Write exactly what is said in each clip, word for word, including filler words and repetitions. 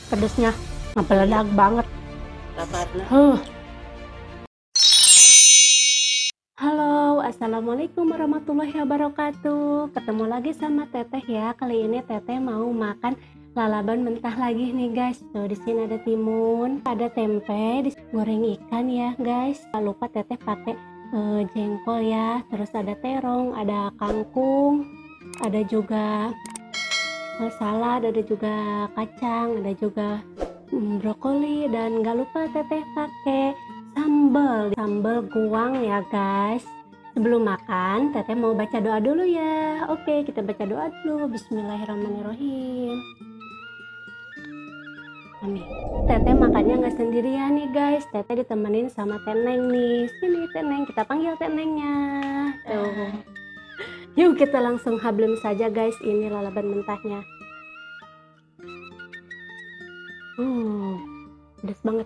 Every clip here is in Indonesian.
Pedesnya meledak banget. Lapatna. Huh. Halo, assalamualaikum warahmatullahi wabarakatuh. Ketemu lagi sama Teteh ya. Kali ini Teteh mau makan lalaban mentah lagi nih guys. Tuh di sini ada timun, ada tempe, goreng ikan ya guys. Jangan lupa Teteh pakai uh, jengkol ya. Terus ada terong, ada kangkung, ada juga uh, salad, ada juga kacang, ada juga um, brokoli, dan nggak lupa Teteh pakai sambal sambal goang ya guys. Sebelum makan Teteh mau baca doa dulu ya. Oke, kita baca doa dulu. Bismillahirrahmanirrahim. Amin. Teteh makannya nggak sendirian nih guys. Teteh ditemenin sama Teneng nih. Sini Teneng, kita panggil Tenengnya. Tuh. Yuk kita langsung hablum saja guys. Ini lalaban mentahnya. Hmm, pedas banget.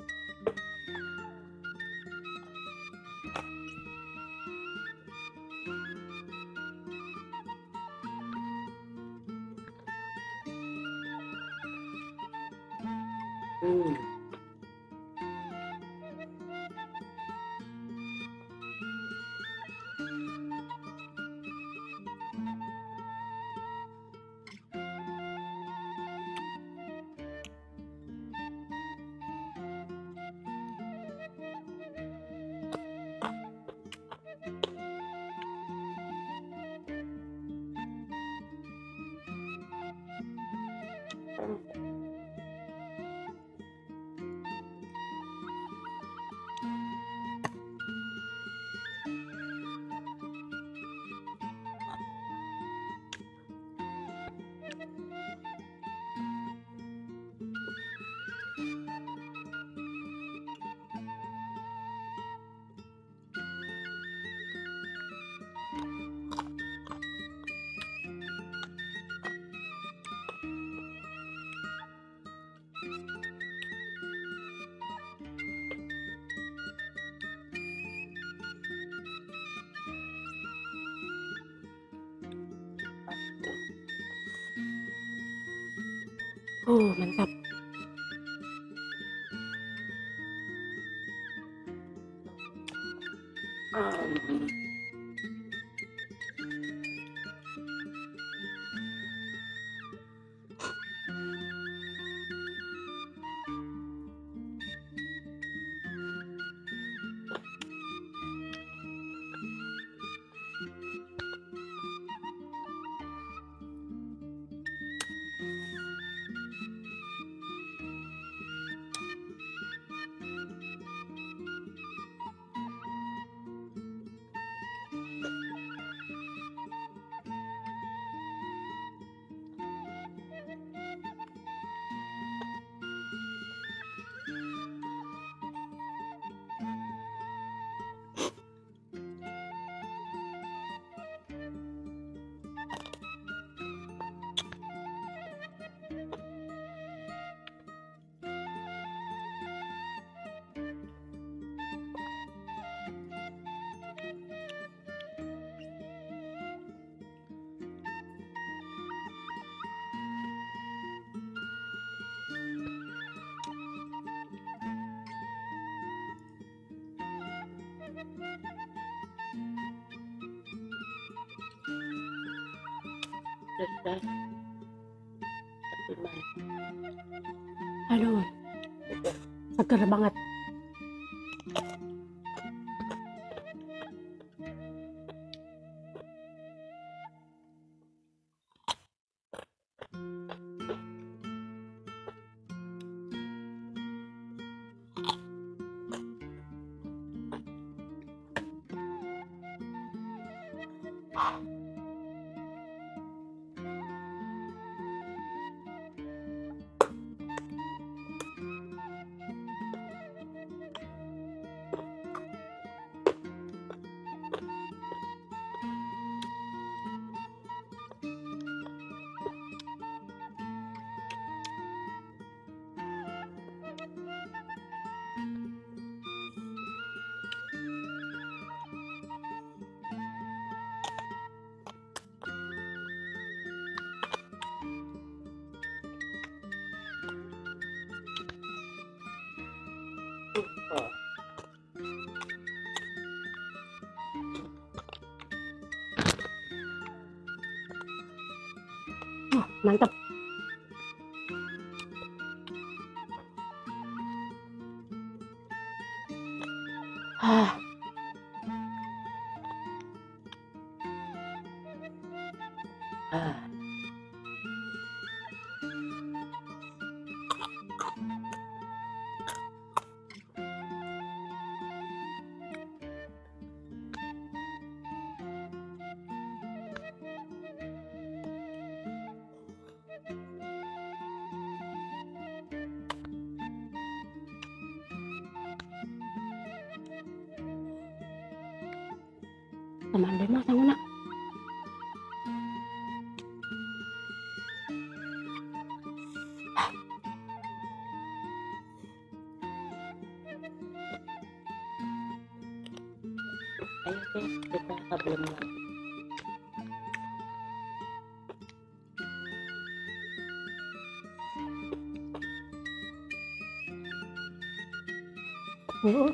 Hmm. Oh, mantap. Um. Pedas. Aduh, seger banget. Oh. Uh, mantap. Ah. Ah. Teman deh mah sanguna. Ayo guys, kita kabelum lagi. Uh.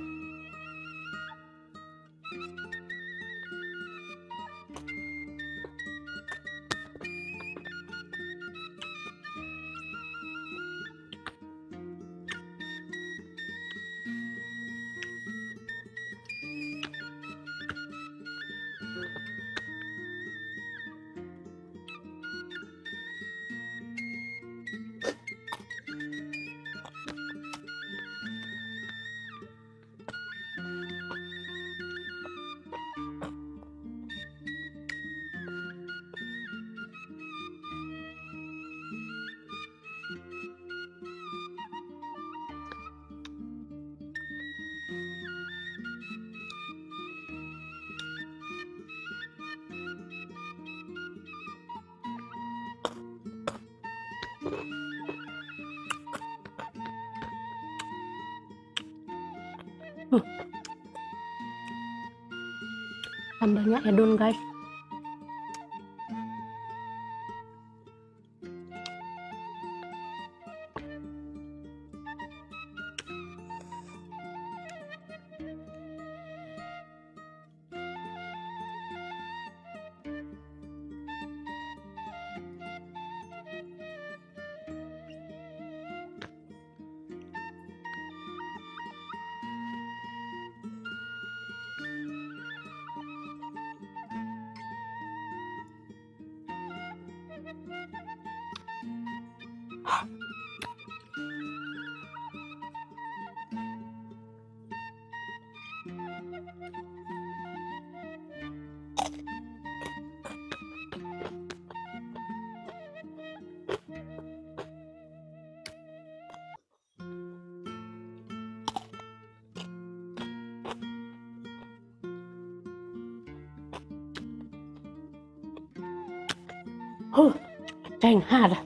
Uh. Sambalnya edun guys. Huh, ceng hard.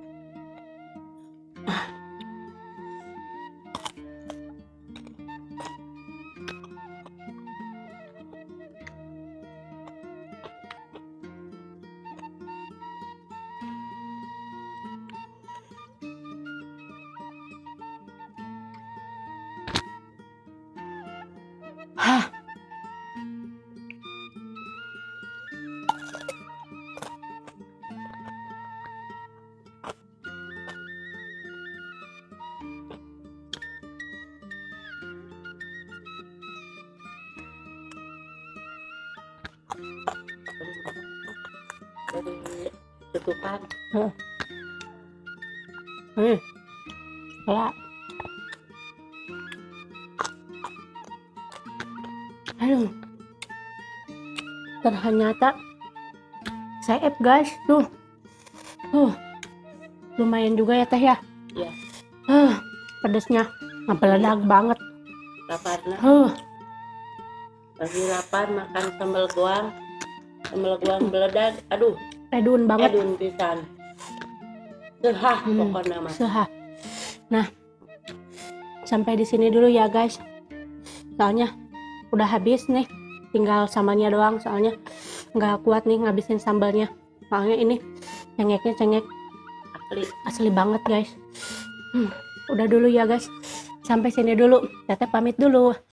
Hah. Dari tutupan. Huh. Hmm. Lah. Aduh. Ternyata saep guys tuh. Uh. Lumayan juga ya teh ya. Ya, Uh, pedesnya ngepeledak banget. laparna. Uh. Lagi lapar makan sambal goang. Sambal goang beledak. Aduh, Edun banget. edun pisan. Sehah Hmm, pokoknya mah. Sehah. Nah, sampai di sini dulu ya guys. Soalnya udah habis nih, tinggal sambalnya doang. Soalnya nggak kuat nih ngabisin sambalnya. Soalnya ini cengeknya cengek Asli. asli banget guys. Hmm. udah dulu ya guys. Sampai sini dulu. Teteh pamit dulu.